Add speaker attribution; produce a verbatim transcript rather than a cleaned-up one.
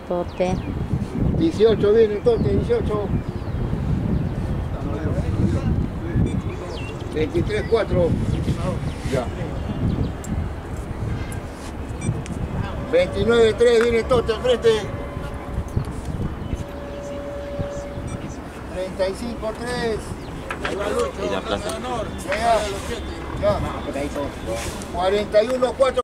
Speaker 1: Tote.
Speaker 2: dieciocho viene el tote, dieciocho. veintitrés cuatro. Ya. veintinueve tres viene el tote al frente. treinta y cinco tres.
Speaker 3: Y la plaza.
Speaker 2: Ya. Ya. cuarenta y uno cuatro.